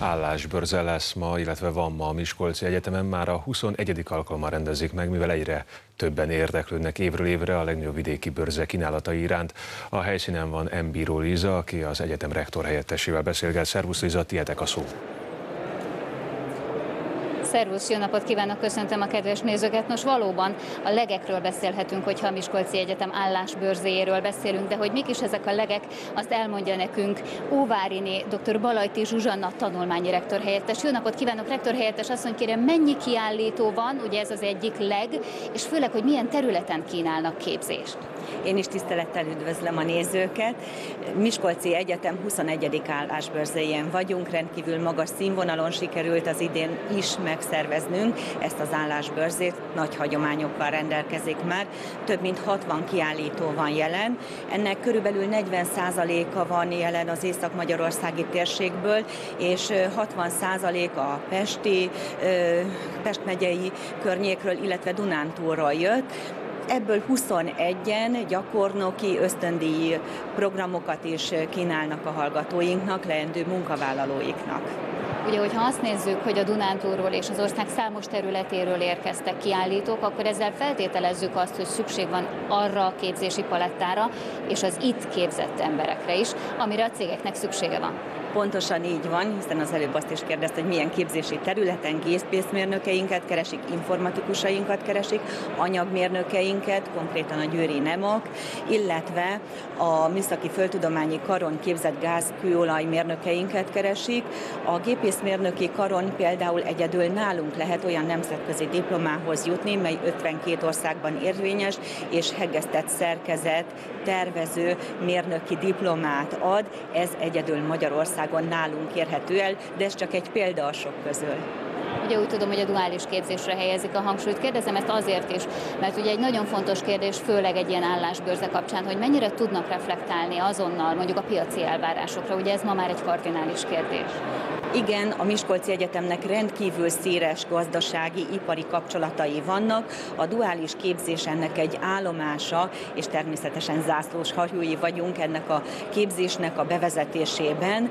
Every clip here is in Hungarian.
Állásbörze lesz ma, illetve van ma a Miskolci Egyetemen, már a 21. alkalommal rendezik meg, mivel egyre többen érdeklődnek évről évre a legnagyobb vidéki bőrze kínálatai iránt. A helyszínen van Bíró Liza, aki az egyetem rektor helyettesével beszélget. Szervusz Liza, tiétek a szó. Szervusz, jó napot kívánok, köszöntöm a kedves nézőket. Nos, valóban a legekről beszélhetünk, hogyha a Miskolci Egyetem állásbőrzéjéről beszélünk, de hogy mik is ezek a legek, azt elmondja nekünk Óváriné dr. Balajti Zsuzsanna tanulmányi rektor helyettes. Jó napot kívánok, rektor helyettes asszony, kérem, mennyi kiállító van, ugye ez az egyik leg, és főleg, hogy milyen területen kínálnak képzést? Én is tisztelettel üdvözlöm a nézőket. Miskolci Egyetem 21. állásbőrzéjén vagyunk, rendkívül magas színvonalon sikerült az idén is megszerveznünk ezt az állásbőrzét, nagy hagyományokkal rendelkezik már, több mint 60 kiállító van jelen, ennek körülbelül 40%-a van jelen az észak-magyarországi térségből, és 60% a Pest megyei környékről, illetve Dunántúlról jött. Ebből 21-en gyakornoki ösztöndíj programokat is kínálnak a hallgatóinknak, leendő munkavállalóiknak. Ugye, hogyha azt nézzük, hogy a Dunántúlról és az ország számos területéről érkeztek kiállítók, akkor ezzel feltételezzük azt, hogy szükség van arra a képzési palettára és az itt képzett emberekre is, amire a cégeknek szüksége van. Pontosan így van, hiszen az előbb azt is kérdezte, hogy milyen képzési területen gépészmérnökeinket keresik, informatikusainkat keresik, anyagmérnökeinket, konkrétan a győri NEMAK, illetve a Műszaki Földtudományi Karon képzett gáz-kőolajmérnökeinket keresik. A gépészmérnöki karon például egyedül nálunk lehet olyan nemzetközi diplomához jutni, mely 52 országban érvényes, és hegesztett szerkezet, tervező mérnöki diplomát ad. Ez egyedül Magyarországon nálunk érhető el, de ez csak egy példa a sok közül. Ugye úgy tudom, hogy a duális képzésre helyezik a hangsúlyt. Kérdezem ezt azért is, mert ugye egy nagyon fontos kérdés, főleg egy ilyen állásbőrze kapcsán, hogy mennyire tudnak reflektálni azonnal mondjuk a piaci elvárásokra. Ugye ez ma már egy kardinális kérdés. Igen, a Miskolci Egyetemnek rendkívül széles gazdasági, ipari kapcsolatai vannak. A duális képzés ennek egy állomása, és természetesen zászlós hajói vagyunk ennek a képzésnek a bevezetésében.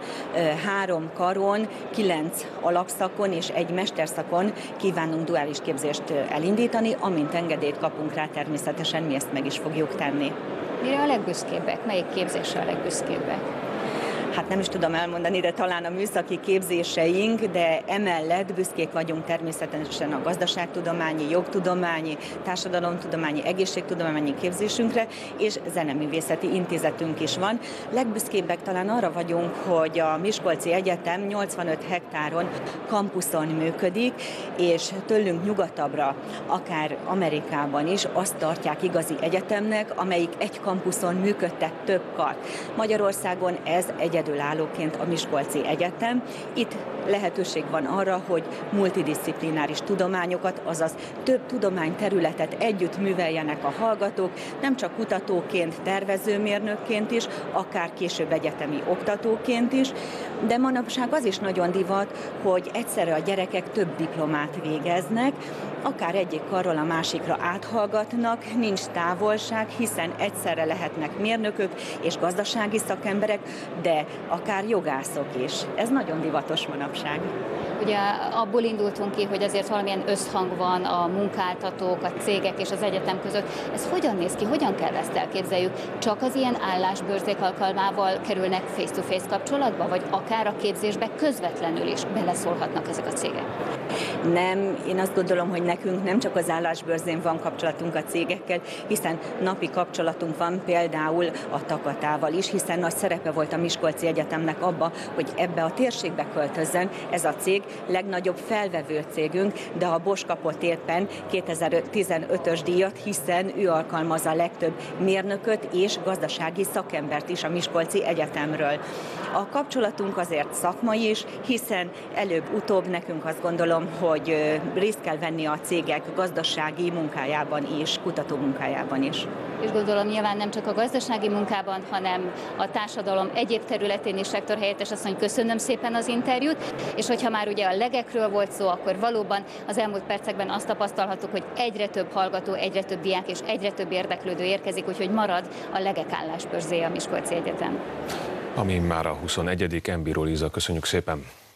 3 karon, 9 alapszakon és 1 mesterszakon kívánunk duális képzést elindítani, amint engedélyt kapunk rá, természetesen mi ezt meg is fogjuk tenni. Mire a legbüszkébbek? Melyik képzésre a legbüszkébbek? Hát nem is tudom elmondani, de talán a műszaki képzéseink, de emellett büszkék vagyunk természetesen a gazdaságtudományi, jogtudományi, társadalomtudományi, egészségtudományi képzésünkre, és zeneművészeti intézetünk is van. Legbüszkébbek talán arra vagyunk, hogy a Miskolci Egyetem 85 hektáron kampuszon működik, és tőlünk nyugatabbra, akár Amerikában is azt tartják igazi egyetemnek, amelyik egy kampuszon működtet több kart. Magyarországon ez egyedülállóként a Miskolci Egyetem. Itt lehetőség van arra, hogy multidisziplináris tudományokat, azaz több tudományterületet együtt műveljenek a hallgatók, nem csak kutatóként, tervezőmérnökként is, akár később egyetemi oktatóként is, de manapság az is nagyon divat, hogy egyszerre a gyerekek több diplomát végeznek, akár egyik karról a másikra áthallgatnak, nincs távolság, hiszen egyszerre lehetnek mérnökök és gazdasági szakemberek, de akár jogászok is. Ez nagyon divatos manapság. Ugye abból indultunk ki, hogy azért valamilyen összhang van a munkáltatók, a cégek és az egyetem között. Ez hogyan néz ki, hogyan kell ezt elképzeljük? Csak az ilyen állásbőrzék alkalmával kerülnek face-to-face kapcsolatba, vagy akár a képzésbe közvetlenül is beleszólhatnak ezek a cégek? Nem, én azt gondolom, hogy nekünk nem csak az állásbőrzén van kapcsolatunk a cégekkel, hiszen napi kapcsolatunk van például a Takatával is, hiszen nagy szerepe volt a Miskolci Egyetemnek abba, hogy ebbe a térségbe költözzön ez a cég, legnagyobb felvevő cégünk, de a Bosch kapott éppen 2015-ös díjat, hiszen ő alkalmazza a legtöbb mérnököt és gazdasági szakembert is a Miskolci Egyetemről. A kapcsolatunk azért szakmai is, hiszen előbb-utóbb nekünk azt gondolom, hogy részt kell venni a cégek gazdasági munkájában is, kutató munkájában is. És gondolom nyilván nem csak a gazdasági munkában, hanem a társadalom egyéb területén is. Rektor helyettes asszony, köszönöm szépen az interjút, és hogyha már ugye a legekről volt szó, akkor valóban az elmúlt percekben azt tapasztalhattuk, hogy egyre több hallgató, egyre több diák és egyre több érdeklődő érkezik, úgyhogy marad a legek állásbőrzéje a Miskolci Egyetem. Ami már a 21. Bíró Liza, köszönjük szépen!